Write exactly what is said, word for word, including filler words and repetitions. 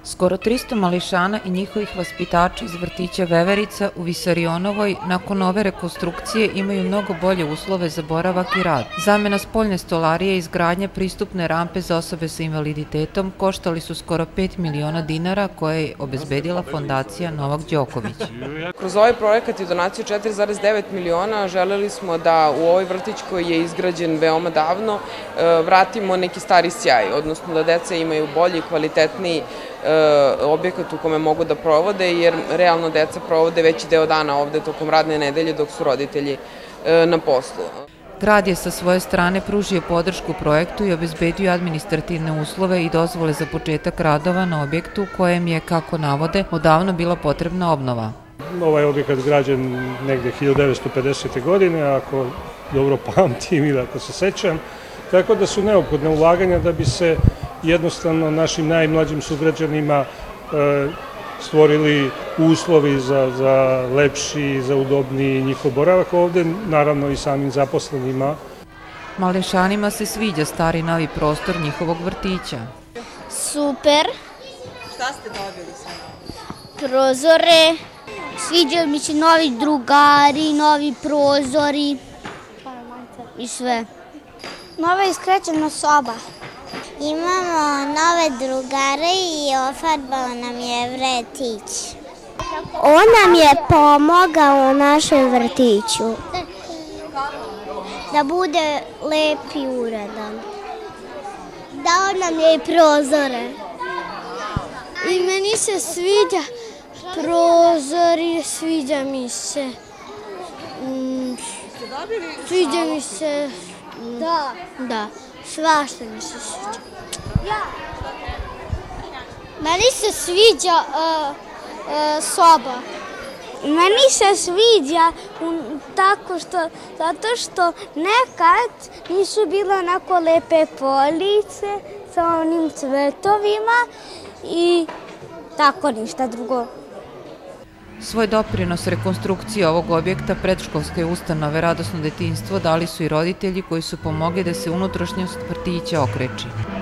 Skoro tristo mališana i njihovih vaspitača iz vrtića Veverica u Visarionovoj nakon ove rekonstrukcije imaju mnogo bolje uslove za boravak i rad. Zamena spoljne stolarije i izgradnja pristupne rampe za osobe sa invaliditetom koštali su skoro pet miliona dinara koje je obezbedila fondacija Novak Đoković. Kroz ovaj projekat i donaciju četiri zarez devet miliona želeli smo da u ovaj vrtić koji je izgrađen veoma davno vratimo neki stari sjaj, odnosno da deca imaju bolji, kvalitetniji objekat u kome mogu da provode, jer realno deca provode veći deo dana ovde tokom radne nedelje dok su roditelji na poslu. Grad je sa svoje strane pružio podršku projektu i obezbedio administrativne uslove i dozvole za početak radova na objektu kojem je, kako navode, odavno bila potrebna obnova. Ovaj objekat građen negde hiljadu devetsto pedesete. godine, ako dobro pamtim ili ako se sećam, tako da su neophodne ulaganja da bi se jednostavno našim najmlađim sugrađanima stvorili uslovi za lepši, za udobniji njihov boravak ovde, naravno i samim zaposlenima. Mališanima se sviđa stari novi prostor njihovog vrtića. Super. Šta ste dobili sa prozore, sviđaju mi se novi drugari, novi prozori i sve. Nova iskrećena soba. Imamo nove drugare i ofarbao nam je vrtić. On nam je pomogao u našem vrtiću. Da bude lep i uredan. Dao nam je i prozore. I meni se sviđa prozori, sviđa mi se. Sviđa mi se. Da. Da. Svašta mi se sviđa. Meni se sviđa soba. Meni se sviđa tako što, zato što nekad nisu bile onako lepe police sa onim cvetovima i tako ništa drugo. Svoj doprinos rekonstrukcije ovog objekta predškolske ustanove Radosno detinjstvo dali su i roditelji koji su pomogli da se unutrašnjost vrtića okreči.